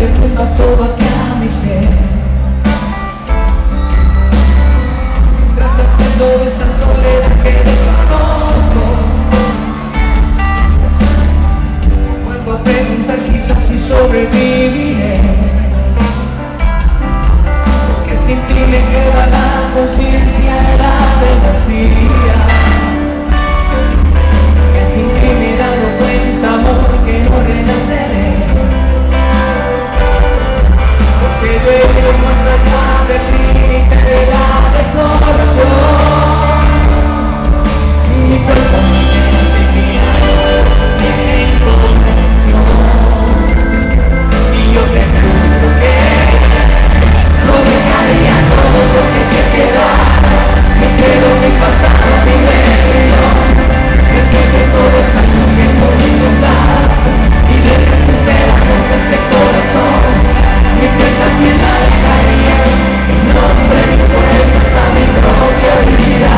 derrumba todo aquí a mis pies. Mientras aprendo esta soledad que desconozco, vuelvo a preguntar quizás si sobreviviré, porque sin ti me queda la conciencia helada y vacía, que sin ti me he dado cuenta, amor, que no renaceré, porque veo más allá del límite de la desolación. Mi cuerpo, mi mente, mi alma tienen conexión, y yo te juro que lo dejaría todo porque te quedaras. Me quedo mi pasado, mi reunión, después de todo está lloviendo mis brazos y dejas en pedazos este corazón. Mi cuenta quien la dejaría, mi nombre, mi fuerza, hasta mi propia vida.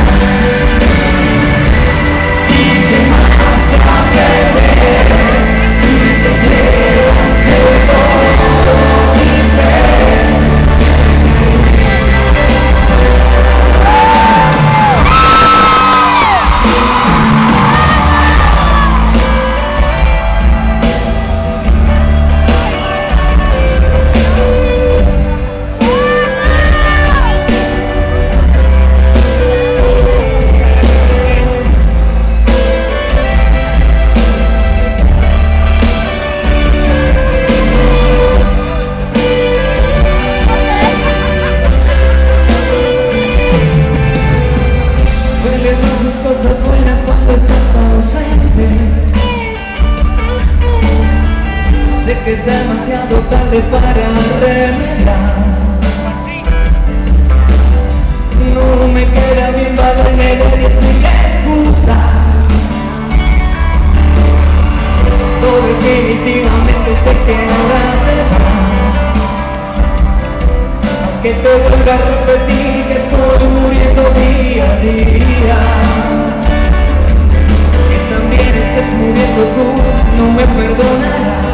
¿Y qué más te va a perder si te llevas de todo mi fe? Cosas buenas cuando estás ausente. Sé que es demasiado tarde para remediar. No me queda bien valerme de 10 mil excusas. Todo definitivamente sé que ahora te va. Aunque te vuelva a repetir que estoy muriendo día a día, que también estés muriendo tú, no me perdonarás.